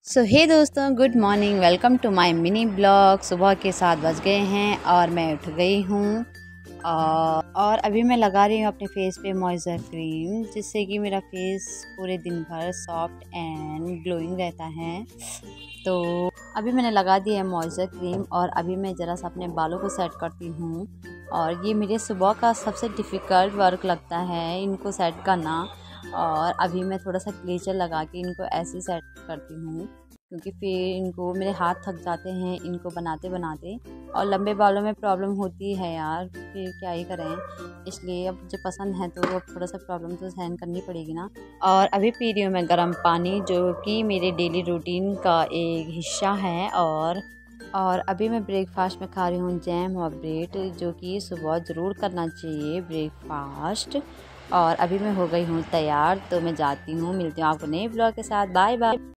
हे दोस्तों, good morning. Welcome to my mini blog. सुबह के 7 बज गए हैं और मैं उठ गई हूँ और अभी मैं लगा रही हूँ अपने फेस पे मॉइस्चर क्रीम, जिससे कि मेरा फेस पूरे दिन भर सॉफ्ट एंड ग्लोइंग रहता है। तो अभी मैंने लगा दिया है मॉइस्चर क्रीम और अभी मैं ज़रा सा अपने बालों को सेट करती हूँ। और ये मेरे सुबह का सबसे डिफ़िकल्ट वर्क लगता है इनको सेट करना। और अभी मैं थोड़ा सा क्लेचर लगा के इनको ऐसे सेट करती हूँ, क्योंकि फिर इनको मेरे हाथ थक जाते हैं इनको बनाते बनाते। और लंबे बालों में प्रॉब्लम होती है यार, फिर क्या ही करें। इसलिए अब मुझे पसंद है तो अब थोड़ा सा प्रॉब्लम तो सहन करनी पड़ेगी ना। और अभी पी रही हूँ मैं गर्म पानी, जो कि मेरे डेली रूटीन का एक हिस्सा है। और अभी मैं ब्रेकफास्ट में खा रही हूँ जैम और ब्रेड, जो कि सुबह ज़रूर करना चाहिए ब्रेकफास्ट। और अभी मैं हो गई हूँ तैयार, तो मैं जाती हूँ। मिलती हूँ आपको नए ब्लॉग के साथ। Bye bye.